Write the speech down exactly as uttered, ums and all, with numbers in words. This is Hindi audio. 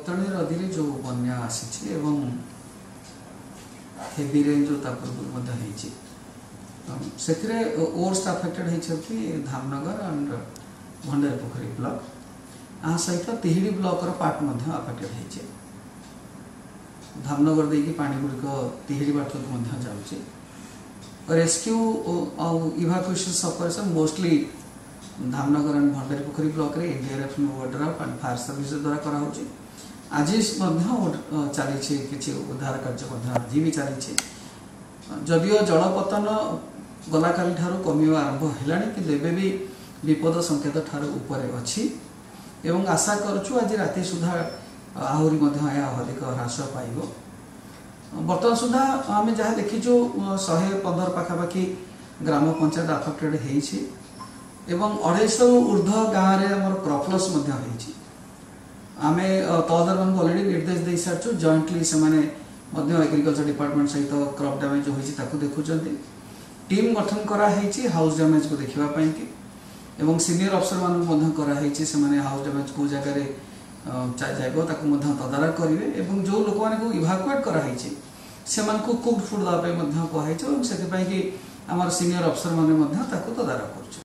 बक्तणी नदी रे जो बन्या आसी एवं हेवी रेन जो से ओर्स अफेक्टेड होती Dhamnagar and Bhandaripokhari block आ सहित तिहिड़ी ब्लॉक पार्ट अफेक्टेड होती धामनगर देकी पानी गुड़िक तिहिड़ी बाट जाऊँगी rescue evacuation operation mostly Dhamnagar and Bhandaripokhari block रे एनडीआरएफ वाटरआप एंड फायर सर्विस द्वारा कराऊँगी आज चली किसी उद्धार कार्य आज भी चली जदिओ जलपतन गला काली ठारू कमिवा आरंभ हेलानी कि एबे भी विपद संकेत ठारू ऊपर अच्छी एवं आशा करूँ आज राति सुधा आहरी अधिक ह्रास पाइब बर्तमान सुधा आम जहाँ देखीचु शहे पंदर पाखापाखि ग्राम पंचायत अफेक्टेड होती एवं अढ़ाईश ऊर्ध्व गाँव में आम क्रॉप लॉस आम तहदार मान अलरेडी निर्देश दे सारी जॉइंटली से एग्रीकल्चर डिपार्टमेंट सहित क्रॉप डैमेज होती देखुं टीम गठन कराई हाउस डैमेज को देखापी एवं सीनियर अफसर मान कराई से हाउस डैमेज को जगह जाइब तदारख करेंगे और जो लोक मैंने इवाकुएट कराई से कुक्ड फुड देवाई कहुई से आम सीनियर अफसर मैंने तदारख कर।